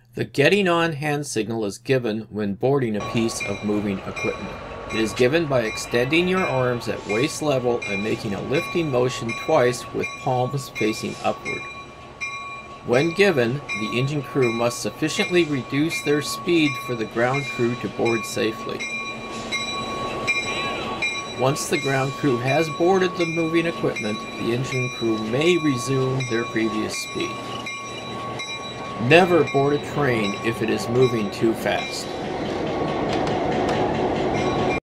The getting on hand signal is given when boarding a piece of moving equipment. It is given by extending your arms at waist level and making a lifting motion twice with palms facing upward. When given, the engine crew must sufficiently reduce their speed for the ground crew to board safely. Once the ground crew has boarded the moving equipment, the engine crew may resume their previous speed. Never board a train if it is moving too fast.